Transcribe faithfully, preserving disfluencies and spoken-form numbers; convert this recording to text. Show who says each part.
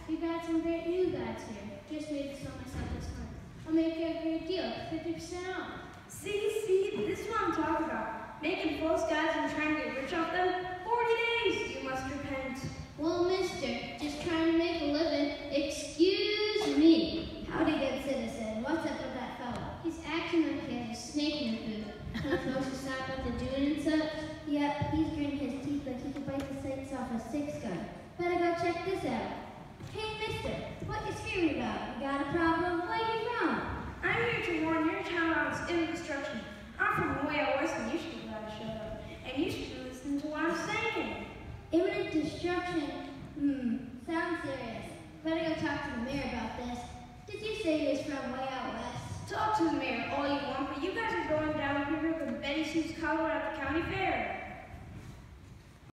Speaker 1: We've got some great new guys here. Just made to sell myself this month. I'll make you a great deal, fifty percent off.
Speaker 2: See, see, this is what I'm talking about. Making false guys and trying to get rich off them. forty days, you must repent.
Speaker 1: Well, mister, just trying to make a living. Excuse me.
Speaker 3: Howdy, good citizen. What's up with that fella?
Speaker 1: He's acting like he has a snake in his boot. Not supposed to stop what they're doing and such.
Speaker 3: Yep, he's gritting his teeth like he could bite the sights off a six gun. Better go check this out. Hey, mister, what you screaming about? You got a problem? Where you from?
Speaker 2: I'm here to warn your town on its imminent destruction. I'm from way out west and you should be glad to shut up. And you should listen to what I'm saying.
Speaker 3: Imminent destruction? Hmm, sounds serious. Better go talk to the mayor about this. Did you say he was from way out west?
Speaker 2: Talk to the mayor all you want, but you guys are going down here with Betty Sue's collar at the county fair.